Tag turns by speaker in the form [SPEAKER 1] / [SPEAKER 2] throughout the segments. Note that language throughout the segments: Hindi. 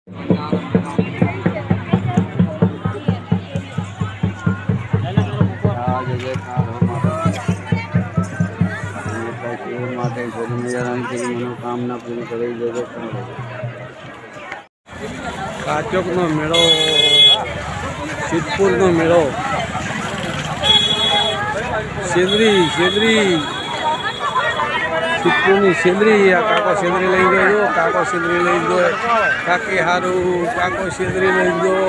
[SPEAKER 1] मनोकामना पूरी करी जगत काचोक नो मेड़ो सिद्धपुर नो मेड़ो सेंद्री सिद्धपुर सेंद्री आ काको सेंद्री लई गयो काको सेंद्री लई गयो काकी हारू काको सेंद्री लई गयो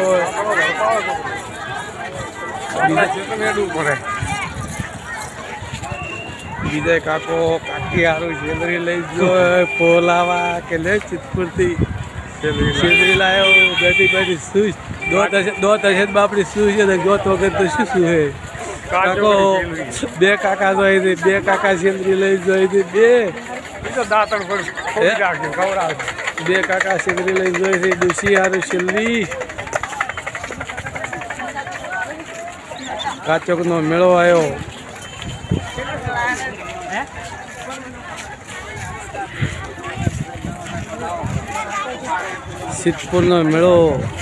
[SPEAKER 1] बीजे काको काकी हारू सेंद्री लई गयो पोलावा के ले सिद्धपुर थी सेंद्री लायो बैठी बैठी सूज दो तशत बापड़ी सूज है दो तो के तो शू है काको बे काका जोई थी बे काका सेंद्री लई जोई थी बे तो दातण पर खोली राखी खवरा बे काका सेंद्री लई जोई थी दूसी हारू छेल्ली काचोक नो मेळो आयो सिद्धपुर नो मेळो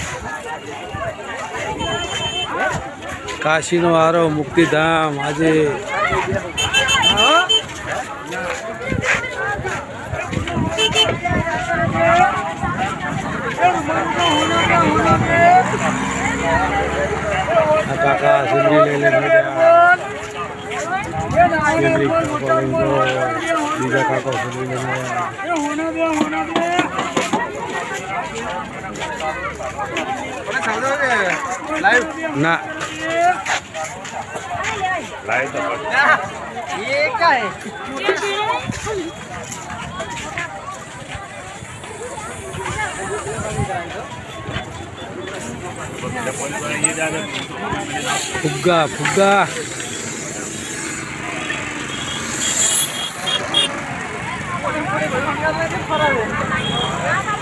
[SPEAKER 1] काशी नो आरो मुक्तिधाम आज काका सिंदरी ले बीजा काको सिंदरी ले ना लाइव तो ये क्या है फुग्गा फुग्गा